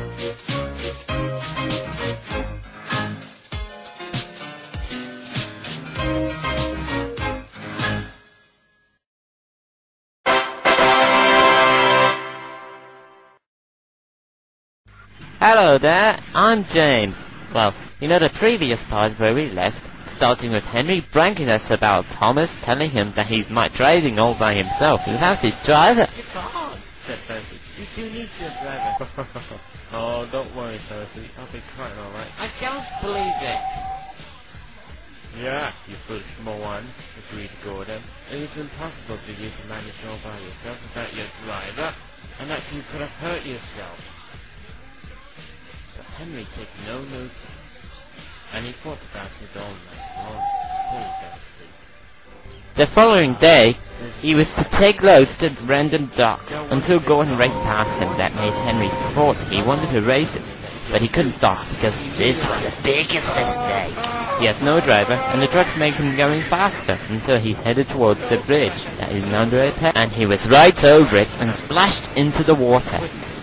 Hello there, I'm James. Well, you know the previous part where we left, starting with Henry pranking us about Thomas, telling him that he's driving all by himself without his driver. You can't, said Percy. You do need your driver. Oh, don't worry, Percy. I'll be quite alright. I don't believe it. Yeah, you foolish moron, agreed Gordon. It is impossible for you to manage all by yourself without your driver, and that you could have hurt yourself. Henry took no notice, and he thought about it all night long, until he fell asleep. The following day, he was to take loads to random docks, until Gordon raced past him. That made Henry thought he wanted to race him, but he couldn't stop, because this was the biggest mistake. He has no driver, and the trucks make him going faster, until he headed towards the bridge that is under a pit, and he was right over it, and splashed into the water.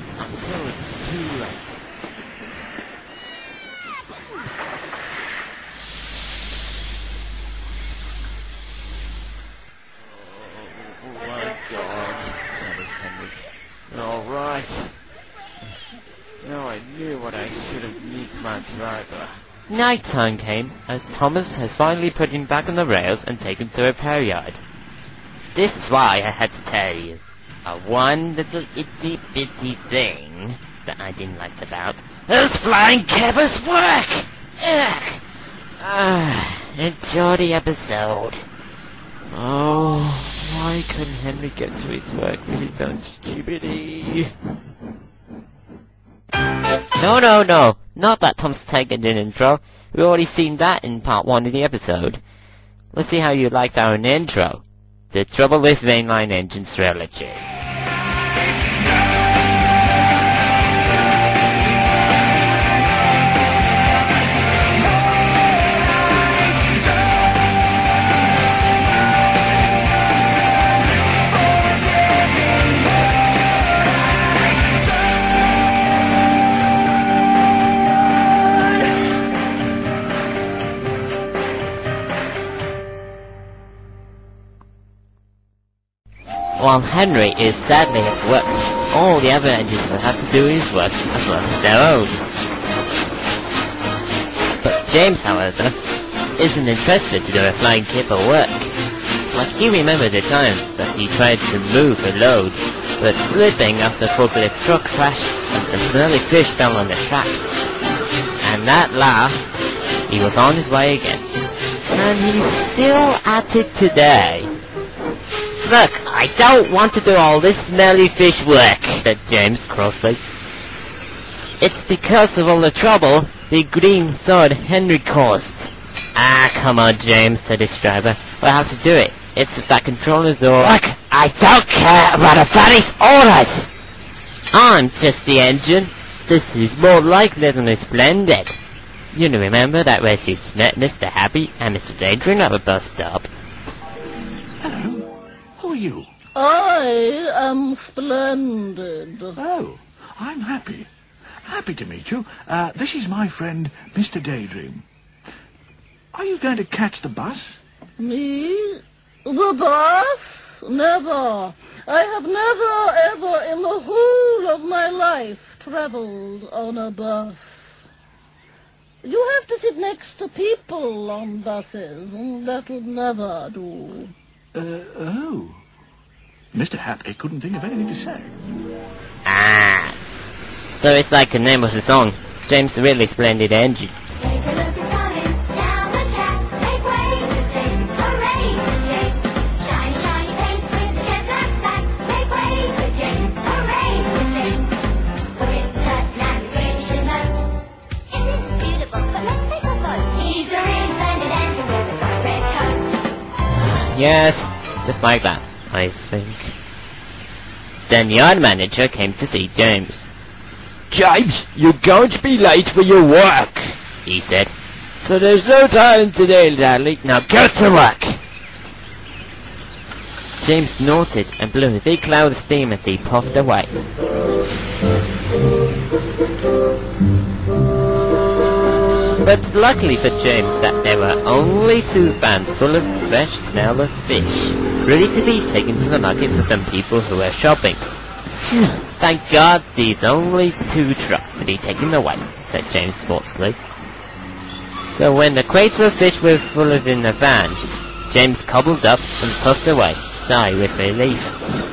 Night time came, as Thomas has finally put him back on the rails and taken to a repair yard. This is why I had to tell you. One little itsy bitsy thing that I didn't like about those flying cabbers' work! Enjoy the episode. Oh, why couldn't Henry get to his work with his own stupidity? No. Not that Tom's taken an intro. We've already seen that in part 1 of the episode. Let's see how you liked our intro. The Trouble with Mainline Engines Trilogy. While Henry is sadly at work, all the other engines will have to do his work as well as their own. But James, however, isn't interested to do a flying kipper work. Like he remembered the time that he tried to move a load, but slipping after the forklift truck crashed and some smelly fish fell on the track. And at last, he was on his way again. And he's still at it today. Look, I don't want to do all this smelly fish work, said James crossly. It's because of all the trouble the green thud Henry caused. Ah, come on, James, said his driver. We'll have to do it. It's the back controllers or... Look, I don't care about a fatty's orders! I'm just the engine. This is more likely than a Splendid. You remember that where she'd met Mr. Happy and Mr. Daydream at a bus stop? Hello. Who are you? I am Splendid. Oh, I'm Happy. Happy to meet you. This is my friend, Mr. Daydream. Are you going to catch the bus? Me? The bus? Never. I have never, ever in the whole of my life traveled on a bus. You have to sit next to people on buses, and that would never do. Oh. Mr. Happy couldn't think of anything to say. Ah. So it's like the name of the song. James' really splendid engine. Take a look, it's coming down the track. Make way for James, hooray for James. Shiny, shiny paint with the jet black stack. Make way for James, hooray for James. With such navigation notes, it's indisputable, but let's take a vote. He's a real splendid engine with a bright red coat. Yes, just like that, I think. Then the yard manager came to see James. James, you're going to be late for your work, he said. So there's no time today, darling. Now go to work. James snorted and blew a big cloud of steam as he puffed away. But luckily for James that there were only 2 vans full of fresh smell of fish, ready to be taken to the market for some people who were shopping. Thank God these only 2 trucks to be taken away, said James thoughtfully. So when the crates of fish were full of in the van, James cobbled up and puffed away, sighing with relief.